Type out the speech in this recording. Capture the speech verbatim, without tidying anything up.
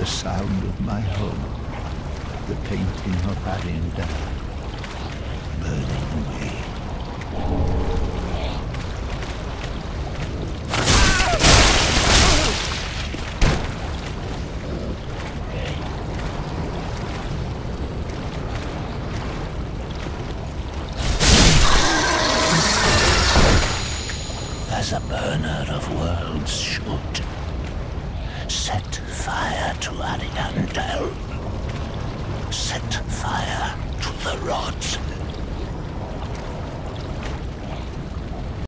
the sound of my home, the painting of Arinda, burning away. As a burner of worlds should, set fire to Ariandel. Set fire to the rods.